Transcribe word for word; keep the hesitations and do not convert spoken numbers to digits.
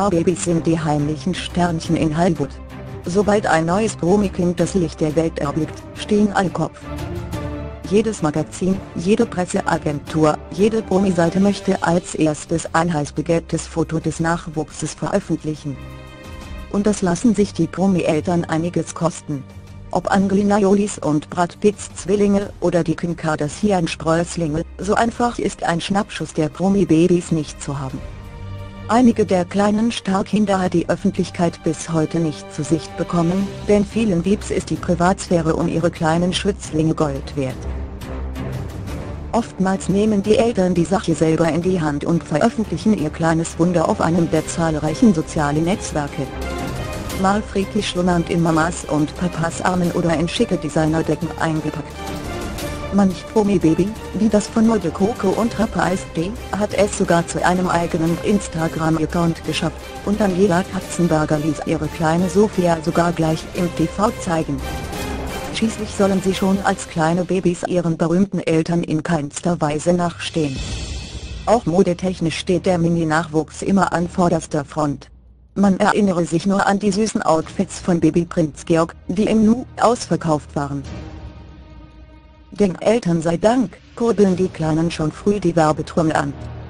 Starbabys sind die heimlichen Sternchen in Hollywood. Sobald ein neues Promi-Kind das Licht der Welt erblickt, stehen alle Kopf. Jedes Magazin, jede Presseagentur, jede Promi-Seite möchte als erstes ein heiß begehrtes Foto des Nachwuchses veröffentlichen. Und das lassen sich die Promi-Eltern einiges kosten. Ob Angelina Jolies und Brad Pitts Zwillinge oder die Kim Kardashian-Sprösslinge, so einfach ist ein Schnappschuss der Promi-Babys nicht zu haben. Einige der kleinen Starkinder hat die Öffentlichkeit bis heute nicht zu Sicht bekommen, denn vielen Babys ist die Privatsphäre um ihre kleinen Schützlinge Gold wert. Oftmals nehmen die Eltern die Sache selber in die Hand und veröffentlichen ihr kleines Wunder auf einem der zahlreichen sozialen Netzwerke. Mal friedlich schlummernd in Mamas und Papas Armen oder in schicke Designerdecken eingepackt. Manch Promi-Baby, wie das von Mode Coco und Rapper Ice-T, hat es sogar zu einem eigenen Instagram-Account geschafft, und Daniela Katzenberger ließ ihre kleine Sophia sogar gleich im T V zeigen. Schließlich sollen sie schon als kleine Babys ihren berühmten Eltern in keinster Weise nachstehen. Auch modetechnisch steht der Mini-Nachwuchs immer an vorderster Front. Man erinnere sich nur an die süßen Outfits von Baby-Prinz Georg, die im Nu ausverkauft waren. Den Eltern sei Dank, kurbeln die Kleinen schon früh die Werbetrommel an.